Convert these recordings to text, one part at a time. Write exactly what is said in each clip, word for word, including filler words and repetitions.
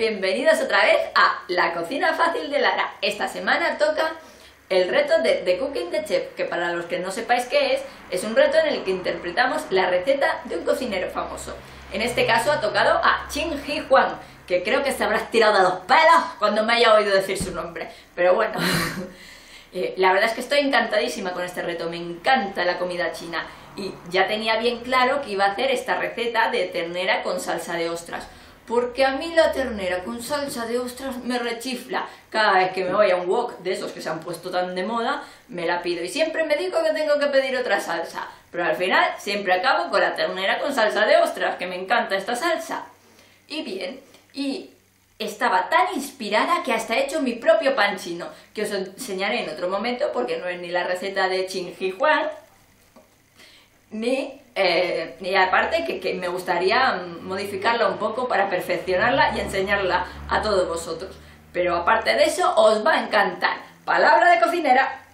bienvenidos otra vez a La Cocina Fácil de Lara. Esta semana toca el reto de The Cooking the Chef, que para los que no sepáis qué es, es un reto en el que interpretamos la receta de un cocinero famoso. En este caso ha tocado a Chin Ji Huang, que creo que se habrá tirado de los pelos cuando me haya oído decir su nombre, pero bueno. eh, la verdad es que estoy encantadísima con este reto, me encanta la comida china y ya tenía bien claro que iba a hacer esta receta de ternera con salsa de ostras. Porque a mí la ternera con salsa de ostras me rechifla. Cada vez que me voy a un wok de esos que se han puesto tan de moda, me la pido. Y siempre me digo que tengo que pedir otra salsa. Pero al final siempre acabo con la ternera con salsa de ostras, que me encanta esta salsa. Y bien, y estaba tan inspirada que hasta he hecho mi propio pan chino, que os enseñaré en otro momento, porque no es ni la receta de Chin Ji Huang, ni... Eh, y aparte que, que me gustaría modificarla un poco para perfeccionarla y enseñarla a todos vosotros. Pero aparte de eso, os va a encantar. Palabra de cocinera.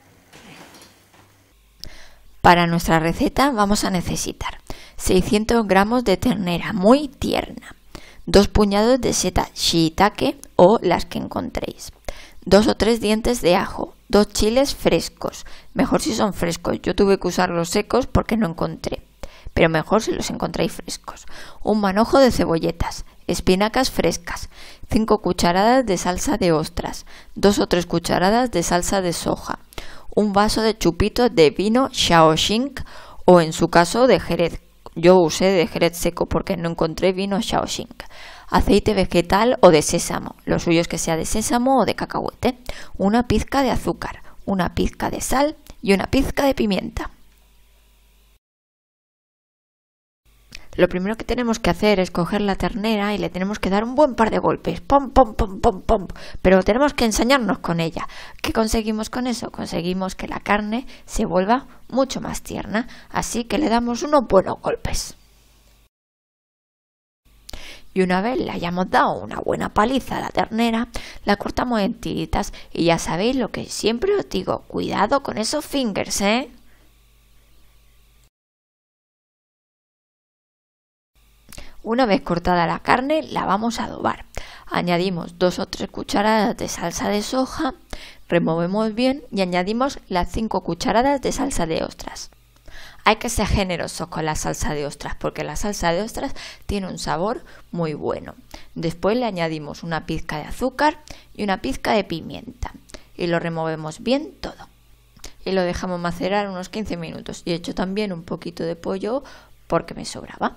Para nuestra receta vamos a necesitar seiscientos gramos de ternera muy tierna, dos puñados de setas shiitake o las que encontréis, dos o tres dientes de ajo, dos chiles frescos, mejor si son frescos, yo tuve que usar los secos porque no encontré, pero mejor si los encontráis frescos, un manojo de cebolletas, espinacas frescas, cinco cucharadas de salsa de ostras, dos o tres cucharadas de salsa de soja, un vaso de chupito de vino Shaoxing o en su caso de Jerez, yo usé de Jerez seco porque no encontré vino Shaoxing, aceite vegetal o de sésamo, lo suyo es que sea de sésamo o de cacahuete, una pizca de azúcar, una pizca de sal y una pizca de pimienta. Lo primero que tenemos que hacer es coger la ternera y le tenemos que dar un buen par de golpes, pom, pom, pom, pom, pom, pero tenemos que ensañarnos con ella. ¿Qué conseguimos con eso? Conseguimos que la carne se vuelva mucho más tierna, así que le damos unos buenos golpes. Y una vez le hayamos dado una buena paliza a la ternera, la cortamos en tiritas y ya sabéis lo que siempre os digo, cuidado con esos fingers, ¿eh? Una vez cortada la carne, la vamos a adobar. Añadimos dos o tres cucharadas de salsa de soja, removemos bien y añadimos las cinco cucharadas de salsa de ostras. Hay que ser generosos con la salsa de ostras porque la salsa de ostras tiene un sabor muy bueno. Después le añadimos una pizca de azúcar y una pizca de pimienta y lo removemos bien todo. Y lo dejamos macerar unos quince minutos y he hecho también un poquito de pollo porque me sobraba.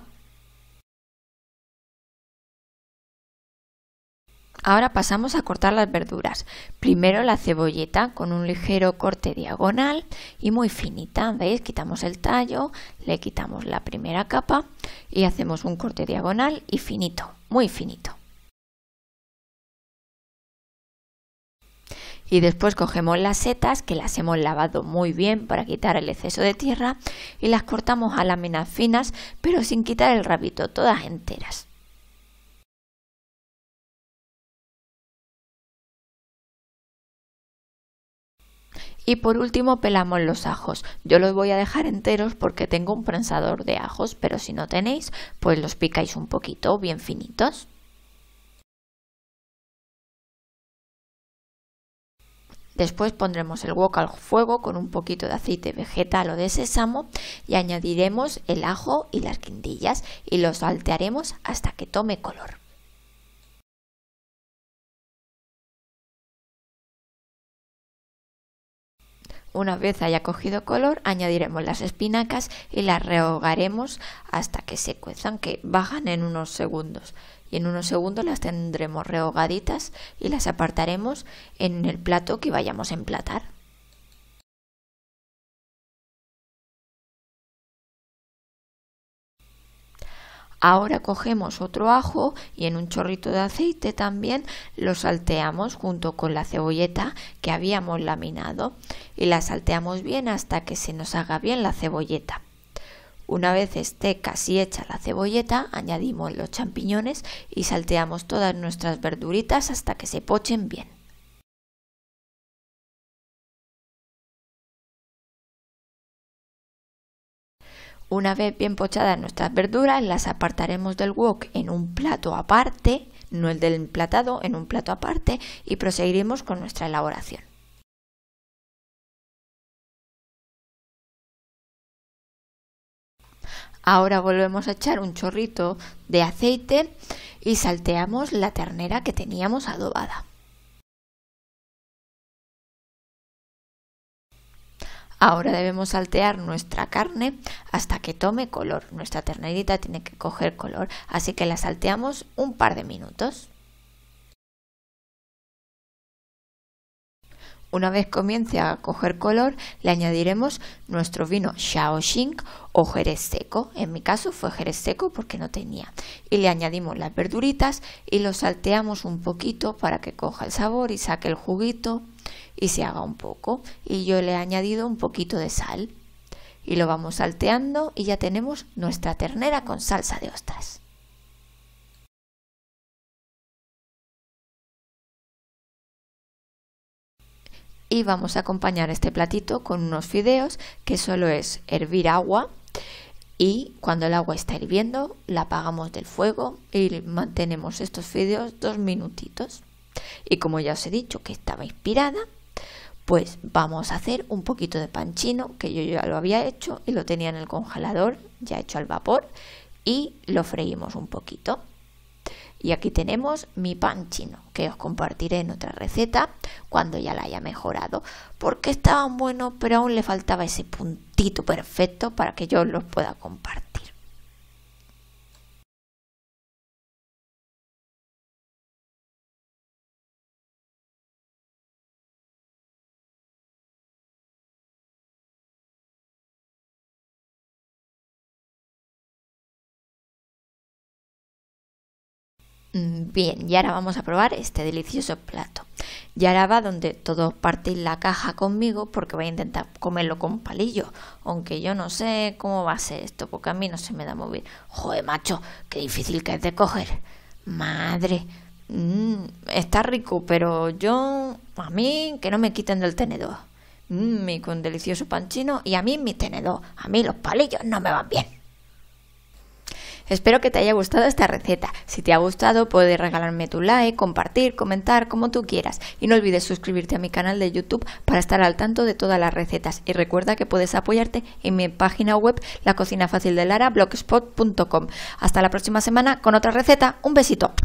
Ahora pasamos a cortar las verduras. Primero la cebolleta con un ligero corte diagonal y muy finita. ¿Veis? Quitamos el tallo, le quitamos la primera capa y hacemos un corte diagonal y finito, muy finito. Y después cogemos las setas que las hemos lavado muy bien para quitar el exceso de tierra y las cortamos a láminas finas pero sin quitar el rabito, todas enteras. Y por último pelamos los ajos. Yo los voy a dejar enteros porque tengo un prensador de ajos, pero si no tenéis, pues los picáis un poquito, bien finitos. Después pondremos el wok al fuego con un poquito de aceite vegetal o de sésamo y añadiremos el ajo y las guindillas y los saltearemos hasta que tome color. Una vez haya cogido color, añadiremos las espinacas y las rehogaremos hasta que se cuezan, que bajan en unos segundos. Y en unos segundos las tendremos rehogaditas y las apartaremos en el plato que vayamos a emplatar. Ahora cogemos otro ajo y en un chorrito de aceite también lo salteamos junto con la cebolleta que habíamos laminado y la salteamos bien hasta que se nos haga bien la cebolleta. Una vez esté casi hecha la cebolleta, añadimos los champiñones y salteamos todas nuestras verduritas hasta que se pochen bien. Una vez bien pochadas nuestras verduras, las apartaremos del wok en un plato aparte, no el del emplatado, en un plato aparte, y proseguiremos con nuestra elaboración. Ahora volvemos a echar un chorrito de aceite y salteamos la ternera que teníamos adobada. Ahora debemos saltear nuestra carne hasta que tome color. Nuestra ternerita tiene que coger color, así que la salteamos un par de minutos. Una vez comience a coger color, le añadiremos nuestro vino Shaoxing o jerez seco. En mi caso fue jerez seco porque no tenía. Y le añadimos las verduritas y lo salteamos un poquito para que coja el sabor y saque el juguito y se haga un poco. Y yo le he añadido un poquito de sal. Y lo vamos salteando y ya tenemos nuestra ternera con salsa de ostras. Y vamos a acompañar este platito con unos fideos, que solo es hervir agua, y cuando el agua está hirviendo la apagamos del fuego y mantenemos estos fideos dos minutitos. Y como ya os he dicho que estaba inspirada, pues vamos a hacer un poquito de pan chino, que yo ya lo había hecho y lo tenía en el congelador ya hecho al vapor, y lo freímos un poquito. Y aquí tenemos mi pan chino, que os compartiré en otra receta cuando ya la haya mejorado, porque estaban buenos, pero aún le faltaba ese puntito perfecto para que yo os los pueda compartir. Bien, y ahora vamos a probar este delicioso plato. Y ahora va donde todos partís la caja conmigo, porque voy a intentar comerlo con palillo, aunque yo no sé cómo va a ser esto, porque a mí no se me da muy bien. Joder, macho, qué difícil que es de coger. Madre, mm, está rico, pero yo, a mí, que no me quiten del tenedor. Mm, y con delicioso pan chino, y a mí mi tenedor. A mí los palillos no me van bien. Espero que te haya gustado esta receta. Si te ha gustado, puedes regalarme tu like, compartir, comentar, como tú quieras. Y no olvides suscribirte a mi canal de YouTube para estar al tanto de todas las recetas. Y recuerda que puedes apoyarte en mi página web, La Cocina Fácil de Lara, blogspot punto com. Hasta la próxima semana con otra receta. Un besito.